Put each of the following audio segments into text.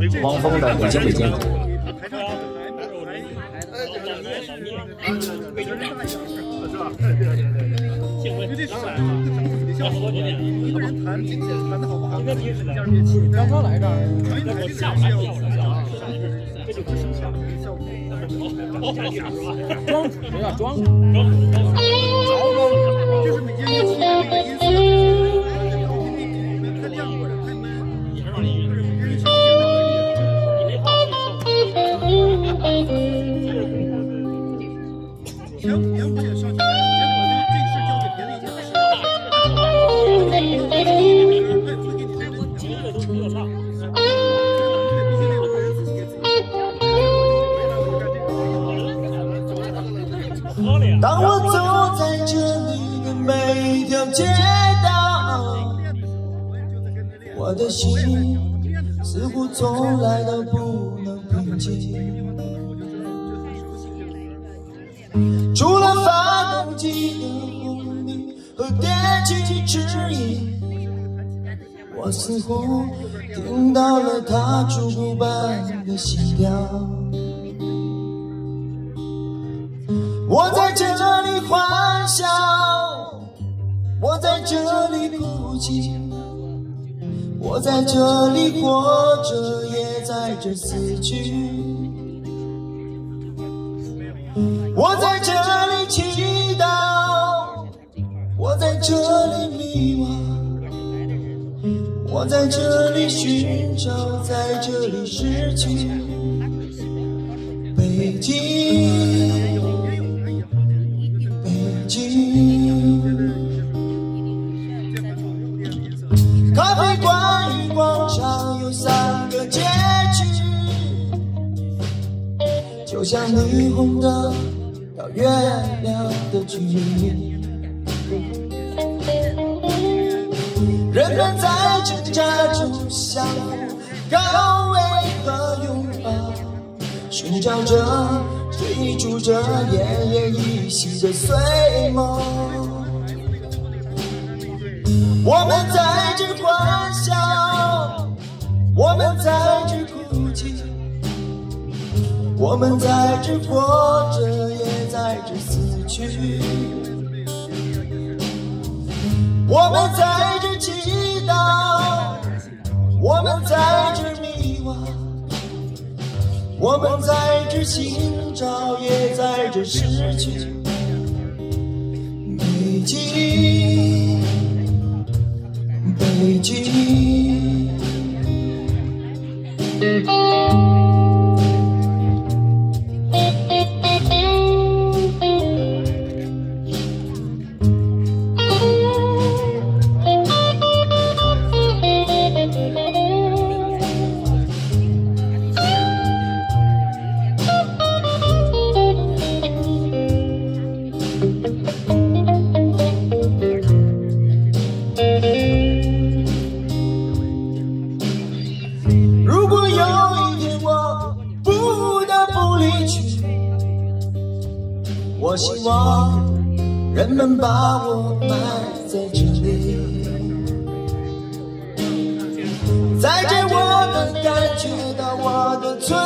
汪峰的《北京北京》。 刚刚来这儿，装不要装， 就是每件乐器的那个音色，你们太亮过了，太闷。行，别无解上去，结果这事交给别的一件事。 当我走在这里的每一条街道，我的心似乎从来都不能平静。除了发动机的轰鸣和电气指引，我似乎听到了它烛骨般的心跳。我在这里欢笑，我在这里哭泣，我在这里活着，也在这死去。我在这里祈祷，我在这里迷惘，我在这里寻找，在这里失去。北京，北京，咖啡馆与广场有3个街区，就像霓虹灯到月亮的距离。人们在挣扎中相互高慰和拥抱，寻找着追逐着奄奄一息的碎梦。我们在这欢笑，我们在这哭泣，我们在这活着，也在这死去。我们在这祈祷，我们在这迷惘，我们在这寻找，也在这失去。北京，北京。如果有一天我不得不离去，我希望人们把我埋在这里，在这我能感觉到我的存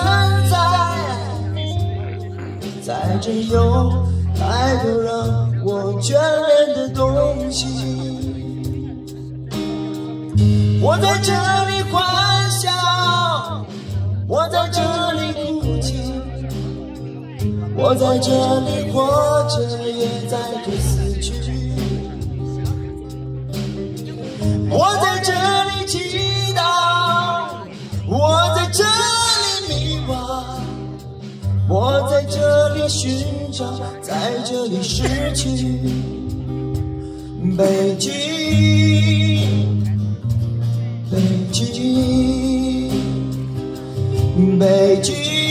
在，在这有太多让我眷恋的东西。我在这里欢笑，我在这里哭泣，我在这里活着，也在这死去。我在这里祈祷，我在这里迷惘，我在这里寻找，在这里失去。北京，北京，北京。